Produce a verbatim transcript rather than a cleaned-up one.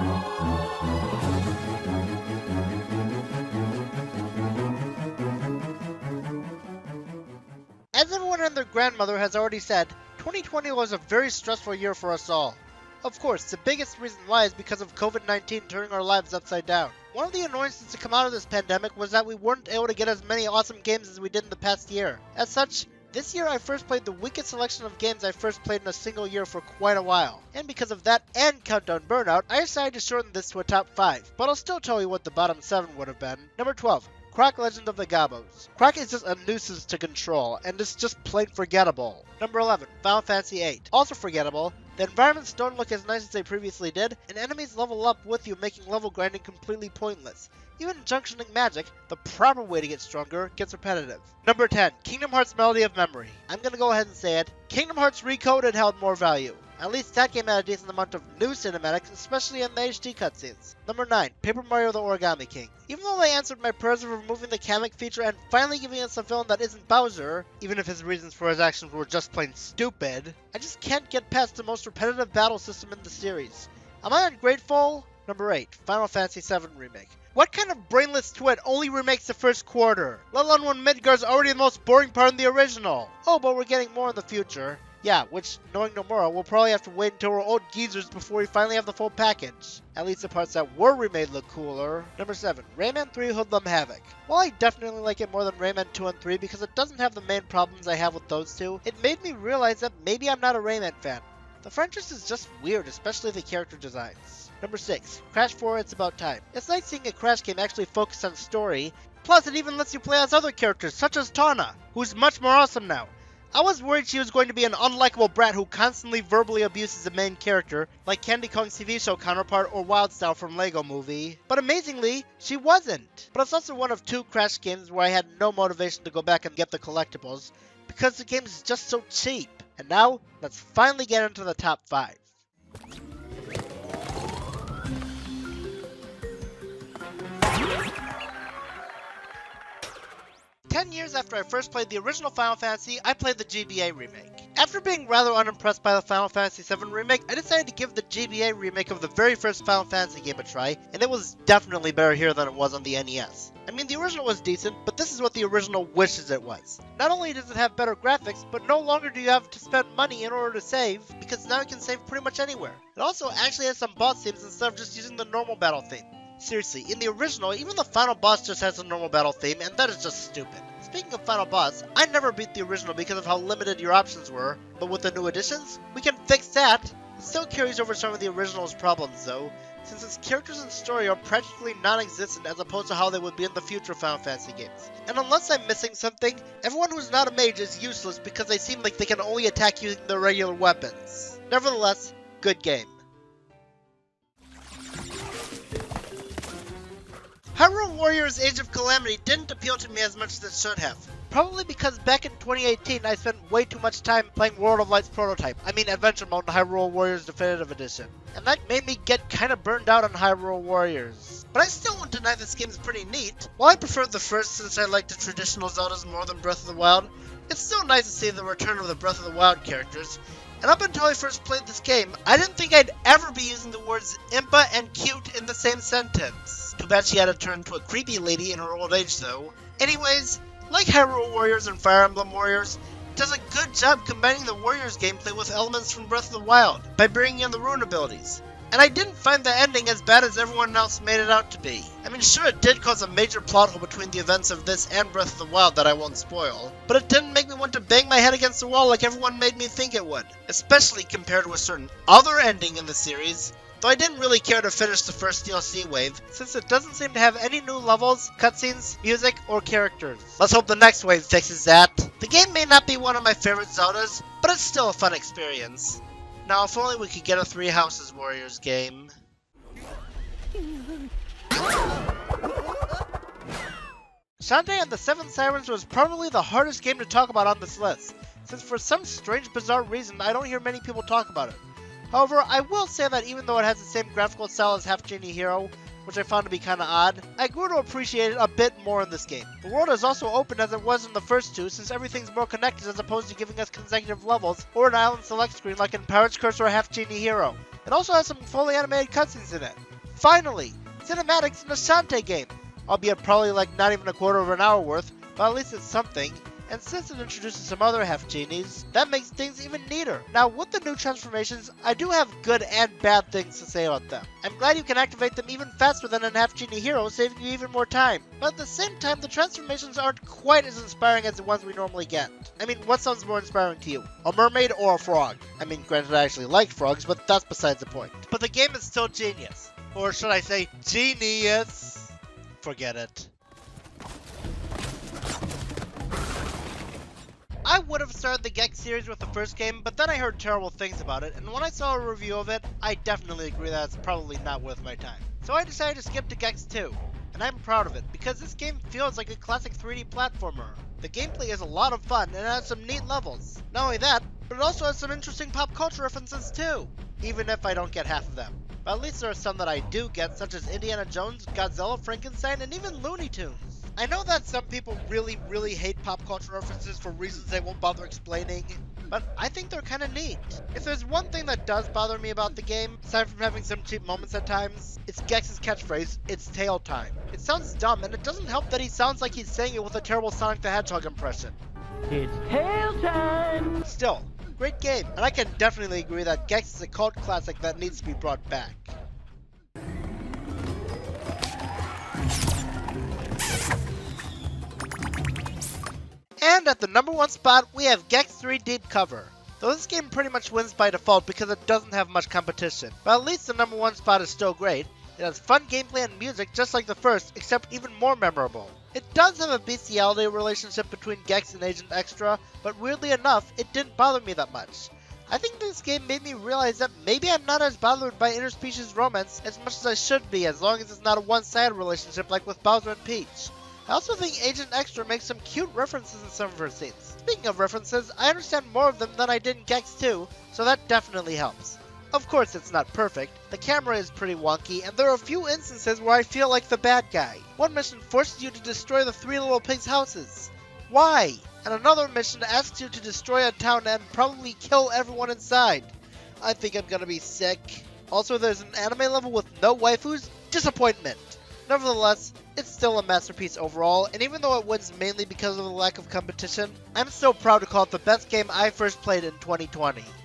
As everyone and their grandmother has already said, twenty twenty was a very stressful year for us all. Of course, the biggest reason why is because of COVID nineteen turning our lives upside down. One of the annoyances to come out of this pandemic was that we weren't able to get as many awesome games as we did in the past year. As such, this year I first played the weakest selection of games I first played in a single year for quite a while. And because of that and Countdown Burnout, I decided to shorten this to a top five, but I'll still tell you what the bottom seven would have been. Number twelve. Croc Legend of the Gobos. Croc is just a nuisance to control, and it's just plain forgettable. Number eleven. Final Fantasy eight. Also forgettable. The environments don't look as nice as they previously did, and enemies level up with you, making level grinding completely pointless. Even junctioning magic, the proper way to get stronger, gets repetitive. Number ten. Kingdom Hearts Melody of Memory. I'm gonna go ahead and say it. Kingdom Hearts Recoded held more value. At least that game had a decent amount of new cinematics, especially in the H D cutscenes. Number nine. Paper Mario the Origami King. Even though they answered my prayers of removing the Kamek feature and finally giving us a villain that isn't Bowser, even if his reasons for his actions were just plain stupid, I just can't get past the most repetitive battle system in the series. Am I ungrateful? Number eight. Final Fantasy seven Remake. What kind of brainless twit only remakes the first quarter? Let alone when Midgar's already the most boring part in the original. Oh, but we're getting more in the future. Yeah, which, knowing Nomura, we'll probably have to wait until we're old geezers before we finally have the full package. At least the parts that were remade look cooler. Number seven. Rayman three Hoodlum Havoc. While I definitely like it more than Rayman two and three because it doesn't have the main problems I have with those two, it made me realize that maybe I'm not a Rayman fan. The franchise is just weird, especially the character designs. Number six. Crash four It's About Time. It's nice seeing a Crash game actually focus on story, plus it even lets you play as other characters, such as Tawna, who's much more awesome now. I was worried she was going to be an unlikable brat who constantly verbally abuses the main character, like Candy Kong's T V show counterpart or Wildstar from Lego Movie. But amazingly, she wasn't. But it's also one of two Crash games where I had no motivation to go back and get the collectibles, because the game is just so cheap. And now, let's finally get into the top five. Ten years after I first played the original Final Fantasy, I played the G B A remake. After being rather unimpressed by the Final Fantasy seven remake, I decided to give the G B A remake of the very first Final Fantasy game a try, and it was definitely better here than it was on the N E S. I mean, the original was decent, but this is what the original wishes it was. Not only does it have better graphics, but no longer do you have to spend money in order to save, because now you can save pretty much anywhere. It also actually has some boss themes instead of just using the normal battle theme. Seriously, in the original, even the final boss just has a normal battle theme, and that is just stupid. Speaking of final boss, I never beat the original because of how limited your options were, but with the new additions, we can fix that. It still carries over some of the original's problems though, since its characters and story are practically non-existent as opposed to how they would be in the future Final Fantasy games. And unless I'm missing something, everyone who's not a mage is useless because they seem like they can only attack using their regular weapons. Nevertheless, good game. Hyrule Warriors Age of Calamity didn't appeal to me as much as it should have. Probably because back in twenty eighteen I spent way too much time playing World of Light's prototype, I mean Adventure Mode in Hyrule Warriors Definitive Edition. And that made me get kinda burned out on Hyrule Warriors. But I still won't deny this game is pretty neat. While I preferred the first since I like the traditional Zeldas more than Breath of the Wild, it's still nice to see the return of the Breath of the Wild characters. And up until I first played this game, I didn't think I'd ever be using the words impa and cute in the same sentence. Too bad she had to turn into a creepy lady in her old age though. Anyways, like Hyrule Warriors and Fire Emblem Warriors, it does a good job combining the Warriors gameplay with elements from Breath of the Wild by bringing in the rune abilities. And I didn't find the ending as bad as everyone else made it out to be. I mean, sure, it did cause a major plot hole between the events of this and Breath of the Wild that I won't spoil, but it didn't make me want to bang my head against the wall like everyone made me think it would, especially compared to a certain other ending in the series, though I didn't really care to finish the first D L C wave, since it doesn't seem to have any new levels, cutscenes, music, or characters. Let's hope the next wave fixes that. The game may not be one of my favorite Zeldas, but it's still a fun experience. Now, if only we could get a Three Houses Warriors game. Shantae and the Seven Sirens was probably the hardest game to talk about on this list, since for some strange bizarre reason I don't hear many people talk about it. However, I will say that even though it has the same graphical style as Half Genie Hero, which I found to be kinda odd, I grew to appreciate it a bit more in this game. The world is also open as it was in the first two, since everything's more connected as opposed to giving us consecutive levels or an island select screen like in Pirate's Curse or Half Genie Hero. It also has some fully animated cutscenes in it. Finally! Cinematics in a Shantae game! Albeit probably like not even a quarter of an hour worth, but at least it's something. And since it introduces some other half genies, that makes things even neater. Now with the new transformations, I do have good and bad things to say about them. I'm glad you can activate them even faster than a half genie hero, saving you even more time. But at the same time, the transformations aren't quite as inspiring as the ones we normally get. I mean, what sounds more inspiring to you? A mermaid or a frog? I mean, granted I actually like frogs, but that's besides the point. But the game is still genius. Or should I say, genius? Forget it. I would have started the Gex series with the first game, but then I heard terrible things about it, and when I saw a review of it, I definitely agree that it's probably not worth my time. So I decided to skip to Gex two, and I'm proud of it, because this game feels like a classic three D platformer. The gameplay is a lot of fun, and it has some neat levels. Not only that, but it also has some interesting pop culture references too, even if I don't get half of them. But at least there are some that I do get, such as Indiana Jones, Godzilla, Frankenstein, and even Looney Tunes. I know that some people really, really hate pop culture references for reasons they won't bother explaining, but I think they're kinda neat. If there's one thing that does bother me about the game, aside from having some cheap moments at times, it's Gex's catchphrase, "It's tail time." It sounds dumb, and it doesn't help that he sounds like he's saying it with a terrible Sonic the Hedgehog impression. It's tail time! Still, great game, and I can definitely agree that Gex is a cult classic that needs to be brought back. And at the number one spot, we have Gex three Deep Cover. Though this game pretty much wins by default because it doesn't have much competition. But at least the number one spot is still great. It has fun gameplay and music just like the first, except even more memorable. It does have a bestiality relationship between Gex and Agent Extra, but weirdly enough, it didn't bother me that much. I think this game made me realize that maybe I'm not as bothered by interspecies romance as much as I should be, as long as it's not a one-sided relationship like with Bowser and Peach. I also think Agent Extra makes some cute references in some of her scenes. Speaking of references, I understand more of them than I did in Gex two, so that definitely helps. Of course it's not perfect, the camera is pretty wonky, and there are a few instances where I feel like the bad guy. One mission forces you to destroy the three little pigs' houses. Why? And another mission asks you to destroy a town and probably kill everyone inside. I think I'm gonna be sick. Also, there's an anime level with no waifus? Disappointment! Nevertheless, it's still a masterpiece overall, and even though it wins mainly because of the lack of competition, I'm still proud to call it the best game I first played in twenty twenty.